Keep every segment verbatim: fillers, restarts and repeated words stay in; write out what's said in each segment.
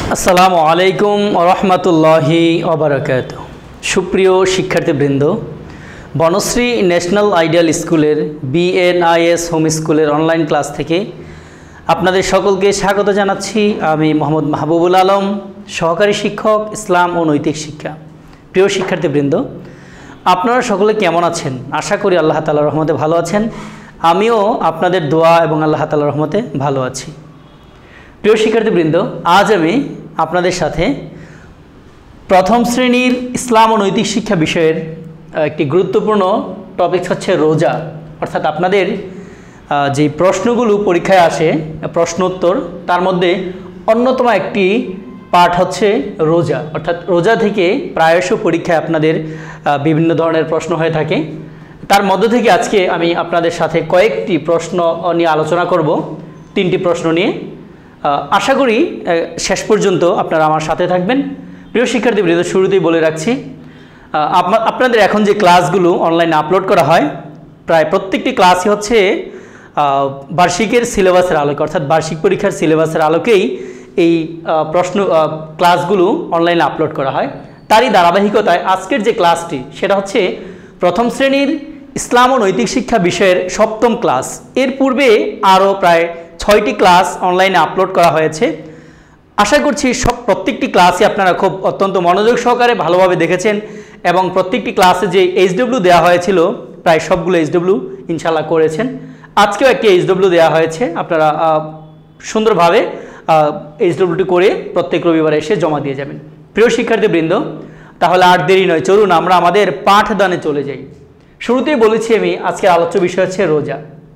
আসসালামু আলাইকুম রহমতুল্লাহি ওবারাকাতুহু। সুপ্রিয় শিক্ষার্থীবৃন্দ, বনশ্রী ন্যাশনাল আইডিয়াল স্কুলের বিএনআইএস হোম স্কুলের অনলাইন ক্লাস থেকে আপনাদের সকলকে স্বাগত জানাচ্ছি। আমি মোহাম্মদ মাহবুবুল আলম, সহকারী শিক্ষক, ইসলাম ও নৈতিক শিক্ষা। প্রিয় শিক্ষার্থীবৃন্দ, আপনারা সকলে কেমন আছেন? আশা করি আল্লাহ তাআলার রহমতে ভালো আছেন। আমিও আপনাদের দোয়া এবং আল্লাহ তাআলার রহমতে ভালো আছি। প্রিয় শিক্ষার্থীবৃন্দ, আজ আমি আপনাদের সাথে প্রথম শ্রেণীর ইসলাম ও নৈতিক শিক্ষা বিষয়ের একটি গুরুত্বপূর্ণ টপিক হচ্ছে রোজা। অর্থাৎ আপনাদের যে প্রশ্নগুলো পরীক্ষায় আসে প্রশ্নোত্তর, তার মধ্যে অন্যতম একটি পার্ট হচ্ছে রোজা। অর্থাৎ রোজা থেকে প্রায়শ পরীক্ষায় আপনাদের বিভিন্ন ধরনের প্রশ্ন হয়ে থাকে। তার মধ্য থেকে আজকে আমি আপনাদের সাথে কয়েকটি প্রশ্ন নিয়ে আলোচনা করব, তিনটি প্রশ্ন নিয়ে। আশা করি শেষ পর্যন্ত আপনারা আমার সাথে থাকবেন। প্রিয় শিক্ষার্থীবৃন্দ, শুরুতেই বলে রাখছি, আপনাদের এখন যে ক্লাসগুলো অনলাইনে আপলোড করা হয়, প্রায় প্রত্যেকটি ক্লাসই হচ্ছে বার্ষিকের সিলেবাসের আলোকে, অর্থাৎ বার্ষিক পরীক্ষার সিলেবাসের আলোকেই এই প্রশ্ন ক্লাসগুলো অনলাইনে আপলোড করা হয়। তারই ধারাবাহিকতায় আজকের যে ক্লাসটি, সেটা হচ্ছে প্রথম শ্রেণীর ইসলাম ও নৈতিক শিক্ষা বিষয়ের সপ্তম ক্লাস। এর পূর্বে আরও প্রায় ছয়টি ক্লাস অনলাইনে আপলোড করা হয়েছে। আশা করছি সব প্রত্যেকটি ক্লাসে আপনারা খুব অত্যন্ত মনোযোগ সহকারে ভালোভাবে দেখেছেন এবং প্রত্যেকটি ক্লাসে যে এইচডব্লিউ দেওয়া হয়েছিল প্রায় সবগুলো এইচডব্লিউ ইনশাল্লাহ করেছেন। আজকেও একটি এইচডব্লিউ দেওয়া হয়েছে, আপনারা সুন্দরভাবে এইচডব্লিউটি করে প্রত্যেক রবিবার এসে জমা দিয়ে যাবেন। প্রিয় শিক্ষার্থীবৃন্দ, তাহলে আর দেরি নয়, চলুন আমরা আমাদের পাঠদানে চলে যাই। শুরুতেই বলেছি আমি, আজকের আলোচ্য বিষয় হচ্ছে রোজা।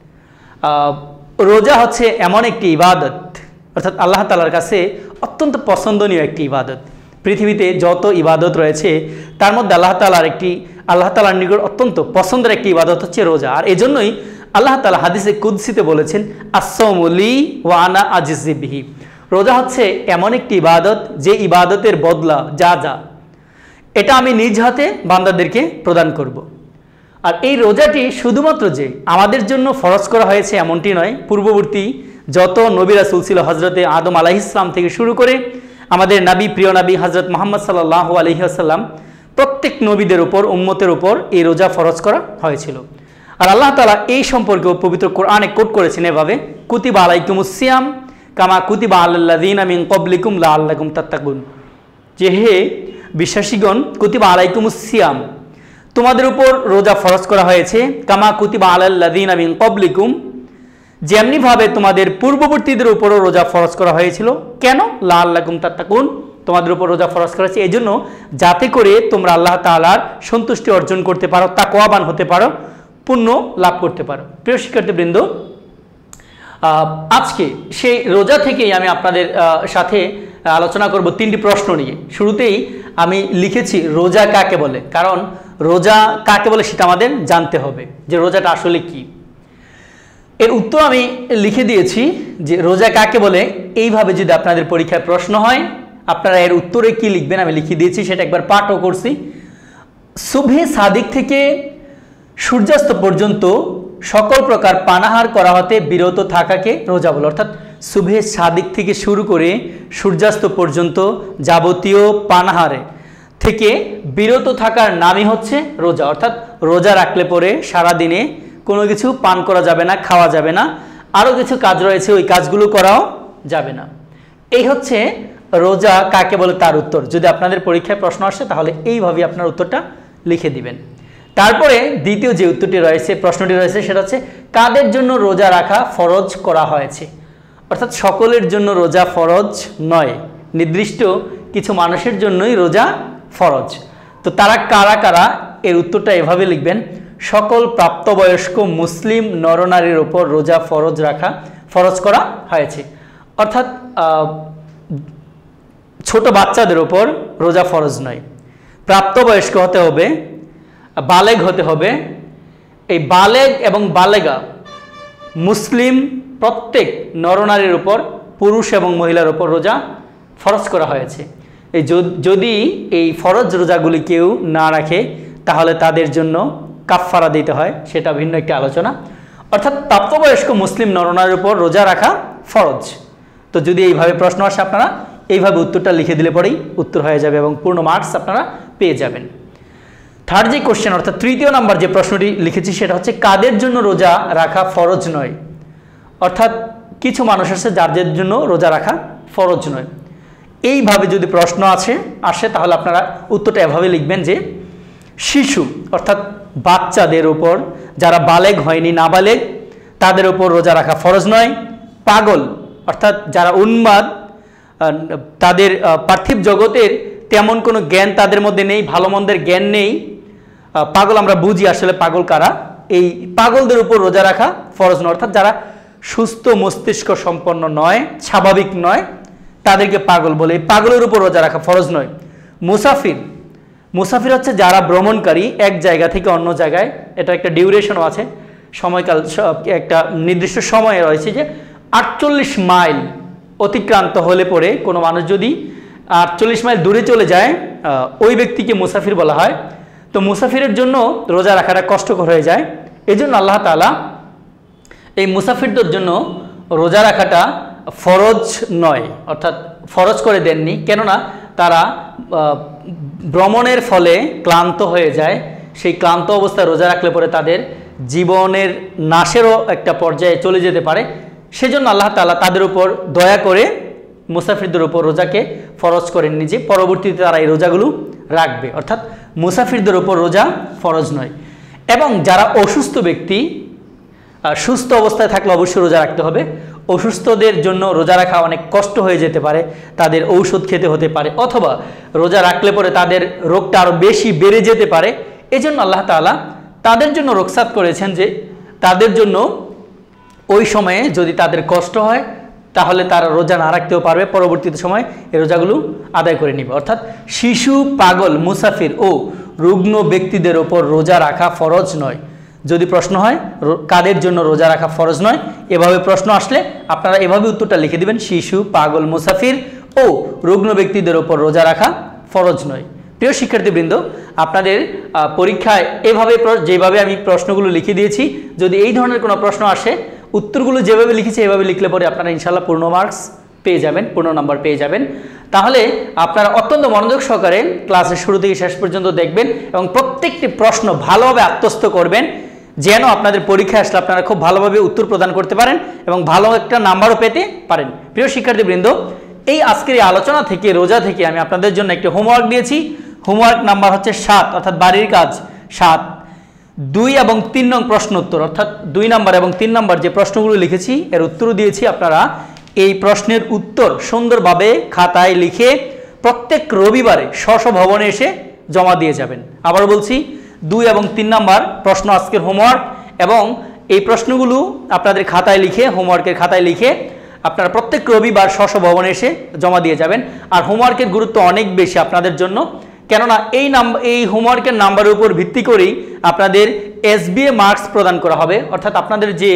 রোজা হচ্ছে এমন একটি ইবাদত, অর্থাৎ আল্লাহ তাআলার কাছে অত্যন্ত পছন্দনীয় একটি ইবাদত। পৃথিবীতে যত ইবাদত রয়েছে তার মধ্যে আল্লাহ তাআলার একটি আল্লাহ তাআলার নিকট অত্যন্ত পছন্দের একটি ইবাদত হচ্ছে রোজা। আর এজন্যই আল্লাহ তাআলা হাদিসে কুদসিতে বলেছেন, আস-সাওমু লি ওয়া আনা আজিজি বিহি। রোজা হচ্ছে এমন একটি ইবাদত যে ইবাদতের বদলা যা যা এটা আমি নিজ হাতে বান্দাদেরকে প্রদান করব। আর এই রোজাটি শুধুমাত্র যে আমাদের জন্য ফরজ করা হয়েছে এমনটি নয়, পূর্ববর্তী যত নবী রাসূল ছিল, হজরতে আদম আলাইহিস সালাম থেকে শুরু করে আমাদের নবী, প্রিয় নবী হজরত মুহাম্মদ সাল্লাল্লাহু আলাইহি ওয়াসাল্লাম, প্রত্যেক নবীদের উপর, উম্মতের উপর এই রোজা ফরজ করা হয়েছিল। আর আল্লাহ তাআলা এই সম্পর্কে পবিত্র কোরআনে কোট করেছেন এভাবে, কুতিবা আলাইকুমুস সিয়াম কামা কুতিবা আলাল্লাযিনা মিন ক্বাবলিকুম লাআল্লাকুম তাত্তাকুন। যে হে বিশ্বাসীগণ, কুতিবা আলাইকুমুস সিয়াম, তোমাদের উপর রোজা ফরজ করা হয়েছে, কামা কুতিবা আলাল্লাযিনা মিন ক্বাবলিকুম, যেমনিভাবে তোমাদের পূর্ববর্তীদের উপরও রোজা ফরজ করা হয়েছিল। কেন? লাআল্লাকুম তাত্তাকুন, তোমাদের উপর রোজা ফরজ করা হয়েছে এই জন্য যাতে করে তোমরা আল্লাহ তাআলার সন্তুষ্টি অর্জন করতে পারো, তাকওয়াবান হতে পারো, পুণ্য লাভ করতে পারো। প্রিয় শিক্ষার্থীবৃন্দ, আজকে সেই রোজা থেকেই আমি আপনাদের সাথে আলোচনা করব তিনটি প্রশ্ন নিয়ে। শুরুতেই আমি লিখেছি রোজা কাকে বলে, কারণ রোজা কাকে বলে সেটা আমাদের জানতে হবে যে রোজাটা আসলে কি। এর উত্তর আমি লিখে দিয়েছি যে রোজা কাকে বলে। এইভাবে যদি আপনাদের পরীক্ষায় প্রশ্ন হয়, আপনারা এর উত্তরে কি লিখবেন আমি লিখে দিয়েছি, সেটা একবার পাঠও করছি। সুবহে সাদিক থেকে সূর্যাস্ত পর্যন্ত সকল প্রকার পানাহার করা হতে বিরত থাকাকে রোজা বলে। অর্থাৎ সুবহে সাদিক থেকে শুরু করে সূর্যাস্ত পর্যন্ত যাবতীয় পানাহারে থেকে বিরত থাকার নামই হচ্ছে রোজা। অর্থাৎ রোজা রাখলে পরে সারাদিনে কোনো কিছু পান করা যাবে না, খাওয়া যাবে না, আরও কিছু কাজ রয়েছে ওই কাজগুলো করাও যাবে না। এই হচ্ছে রোজা কাকে বলে তার উত্তর। যদি আপনাদের পরীক্ষায় প্রশ্ন আসে তাহলে এইভাবেই আপনার উত্তরটা লিখে দিবেন। তারপরে দ্বিতীয় যে উত্তরটি রয়েছে, প্রশ্নটি রয়েছে, সেটা হচ্ছে কাদের জন্য রোজা রাখা ফরজ করা হয়েছে। অর্থাৎ সকলের জন্য রোজা ফরজ নয়, নির্দিষ্ট কিছু মানুষের জন্যই রোজা ফরজ। তো তারা কারা কারা, এর উত্তরটা এভাবে লিখবেন, সকল প্রাপ্তবয়স্ক মুসলিম নরনারীর ওপর রোজা ফরজ রাখা ফরজ করা হয়েছে। অর্থাৎ ছোট বাচ্চাদের ওপর রোজা ফরজ নয়, প্রাপ্তবয়স্ক হতে হবে, বালেগ হতে হবে। এই বালেগ এবং বালেগা মুসলিম প্রত্যেক নরনারীর উপর, পুরুষ এবং মহিলার উপর রোজা ফরজ করা হয়েছে। এই যদি এই ফরজ রোজাগুলি কেউ না রাখে তাহলে তাদের জন্য কাফফারা দিতে হয়, সেটা ভিন্ন একটি আলোচনা। অর্থাৎ প্রাপ্তবয়স্ক মুসলিম নরনারীর উপর রোজা রাখা ফরজ। তো যদি এইভাবে প্রশ্ন আসে আপনারা এইভাবে উত্তরটা লিখে দিলে পরেই উত্তর হয়ে যাবে এবং পূর্ণ মার্কস আপনারা পেয়ে যাবেন। থার্ড যে কোশ্চেন অর্থাৎ তৃতীয় নাম্বার যে প্রশ্নটি লিখেছি সেটা হচ্ছে কাদের জন্য রোজা রাখা ফরজ নয়। অর্থাৎ কিছু মানুষ আছে যাদের জন্য রোজা রাখা ফরজ নয়। এইভাবে যদি প্রশ্ন আছে আসে তাহলে আপনারা উত্তরটা এভাবে লিখবেন যে শিশু অর্থাৎ বাচ্চাদের উপর, যারা বালেগ হয়নি নাবালেগ, তাদের উপর রোজা রাখা ফরজ নয়। পাগল অর্থাৎ যারা উন্মাদ, তাদের পার্থিব জগতের তেমন কোনো জ্ঞান তাদের মধ্যে নেই, ভালো মন্দের জ্ঞান নেই, পাগল আমরা বুঝি আসলে পাগল কারা, এই পাগলদের উপর রোজা রাখা ফরজ নয়। অর্থাৎ যারা সুস্থ মস্তিষ্ক সম্পন্ন নয়, স্বাভাবিক নয়, তাদেরকে পাগল বলে। এই পাগলের উপর রোজা রাখা ফরজ নয়। মুসাফির, মুসাফির হচ্ছে যারা ভ্রমণকারী এক জায়গা থেকে অন্য জায়গায়, এটা একটা ডিউরেশনও আছে, সময়কাল একটা নির্দিষ্ট সময়ে রয়েছে যে আটচল্লিশ মাইল অতিক্রান্ত হলে পরে কোনো মানুষ যদি আটচল্লিশ মাইল দূরে চলে যায় ওই ব্যক্তিকে মুসাফির বলা হয়। তো মুসাফিরের জন্য রোজা রাখাটা কষ্টকর হয়ে যায়, এই জন্য আল্লাহ তাআলা এই মুসাফিরদের জন্য রোজা রাখাটা ফরজ নয়, অর্থাৎ ফরজ করে দেননি। কেননা তারা ভ্রমণের ফলে ক্লান্ত হয়ে যায়, সেই ক্লান্ত অবস্থায় রোজা রাখলে পরে তাদের জীবনের নাশেরও একটা পর্যায়ে চলে যেতে পারে। সেজন্য আল্লাহ তাআলা তাদের উপর দয়া করে মুসাফিরদের উপর রোজাকে ফরজ করেননি যে পরবর্তীতে তারা এই রোজাগুলো রাখবে। অর্থাৎ মুসাফিরদের উপর রোজা ফরজ নয়। এবং যারা অসুস্থ ব্যক্তি, সুস্থ অবস্থায় থাকলে অবশ্যই রোজা রাখতে হবে। অসুস্থদের জন্য রোজা রাখা অনেক কষ্ট হয়ে যেতে পারে, তাদের ঔষধ খেতে হতে পারে, অথবা রোজা রাখলে পরে তাদের রোগটা আরও বেশি বেড়ে যেতে পারে। এজন্য আল্লাহ তাআলা তাদের জন্য রুখসাত করেছেন যে তাদের জন্য ওই সময়ে যদি তাদের কষ্ট হয় তাহলে তারা রোজা না রাখতেও পারবে, পরবর্তীতে সময় এই রোজাগুলো আদায় করে নেবে। অর্থাৎ শিশু, পাগল, মুসাফির ও রুগ্ন ব্যক্তিদের ওপর রোজা রাখা ফরজ নয়। যদি প্রশ্ন হয় কাদের জন্য রোজা রাখা ফরজ নয়, এভাবে প্রশ্ন আসলে আপনারা এভাবে উত্তরটা লিখে দিবেন শিশু, পাগল, মুসাফির ও রুগ্ন ব্যক্তিদের ওপর রোজা রাখা ফরজ নয়। প্রিয় শিক্ষার্থীবৃন্দ, আপনাদের পরীক্ষায় এভাবে যেভাবে আমি প্রশ্নগুলো লিখে দিয়েছি, যদি এই ধরনের কোনো প্রশ্ন আসে উত্তরগুলো যেভাবে লিখেছি এভাবে লিখলে পরে আপনারা ইনশাআল্লাহ পূর্ণ মার্কস পেয়ে যাবেন, পূর্ণ নাম্বার পেয়ে যাবেন। তাহলে আপনারা অত্যন্ত মনোযোগ সহকারে ক্লাসের শুরু থেকে শেষ পর্যন্ত দেখবেন এবং প্রত্যেকটি প্রশ্ন ভালোভাবে আত্মস্থ করবেন, যেন আপনাদের পরীক্ষা আসলে আপনারা খুব ভালোভাবে উত্তর প্রদান করতে পারেন এবং ভালো একটা নাম্বারও পেতে পারেন। প্রিয় শিক্ষার্থীবৃন্দ, এই আজকের এই আলোচনা থেকে, রোজা থেকে আমি আপনাদের জন্য একটি হোমওয়ার্ক দিয়েছি। হোমওয়ার্ক নাম্বার হচ্ছে সাত, অর্থাৎ বাড়ির কাজ সাত। দুই এবং তিন নং প্রশ্ন উত্তর, অর্থাৎ দুই নাম্বার এবং তিন নাম্বার যে প্রশ্নগুলো লিখেছি এর উত্তরও দিয়েছি। আপনারা এই প্রশ্নের উত্তর সুন্দরভাবে খাতায় লিখে প্রত্যেক রবিবারে স্ব স্ব ভবনে এসে জমা দিয়ে যাবেন। আবার বলছি, দুই এবং তিন নাম্বার প্রশ্ন আজকের হোমওয়ার্ক, এবং এই প্রশ্নগুলো আপনাদের খাতায় লিখে, হোমওয়ার্কের খাতায় লিখে আপনারা প্রত্যেক রবিবার স্ব স্ব ভবনে এসে জমা দিয়ে যাবেন। আর হোমওয়ার্কের গুরুত্ব অনেক বেশি আপনাদের জন্য, কেননা এই নাম্বার এই হোমওয়ার্কের নাম্বারের উপর ভিত্তি করেই আপনাদের এসবিএ মার্কস প্রদান করা হবে। অর্থাৎ আপনাদের যে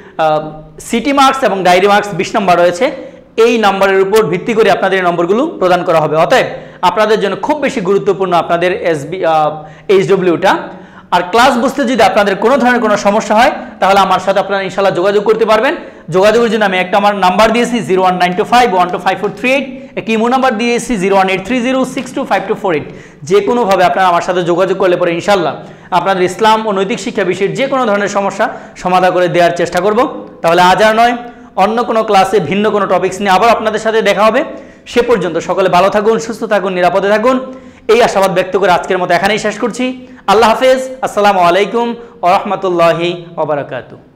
সিটি মার্কস এবং ডায়েরি মার্কস বিশ নম্বর রয়েছে, এই নাম্বারের উপর ভিত্তি করে আপনাদের এই নম্বরগুলো প্রদান করা হবে। অতএব আপনাদের জন্য খুব বেশি গুরুত্বপূর্ণ আপনাদের এসবি এইচডব্লিউটা। আর ক্লাস বুঝতে যদি আপনাদের কোনো ধরনের কোনো সমস্যা হয় তাহলে আমার সাথে আপনারা ইনশাআল্লাহ যোগাযোগ করতে পারবেন। যোগাযোগের জন্য আমি একটা আমার নাম্বার দিয়েছি zero one nine two five one two five four three eight, একটি ইমো নাম্বার দিয়েছি zero one eight three zero six two five two four eight. যে কোনোভাবে আপনারা আমার সাথে যোগাযোগ করলে পরে ইনশাআল্লাহ আপনাদের ইসলাম ও নৈতিক শিক্ষা বিষয়ের যে কোনো ধরনের সমস্যা সমাধান করে দেওয়ার চেষ্টা করব। তাহলে আজ আর নয়, অন্য কোনো ক্লাসে ভিন্ন কোনো টপিকস নিয়ে আবার আপনাদের সাথে দেখা হবে। সে পর্যন্ত সকলে ভালো থাকুন, সুস্থ থাকুন, নিরাপদে থাকুন, এই আশাবাদ ব্যক্ত করে আজকের মতো এখানেই শেষ করছি। আল্লাহ হাফেজ। আসসালামু আলাইকুম ওয়া রাহমাতুল্লাহি ওয়া বারাকাতুহু।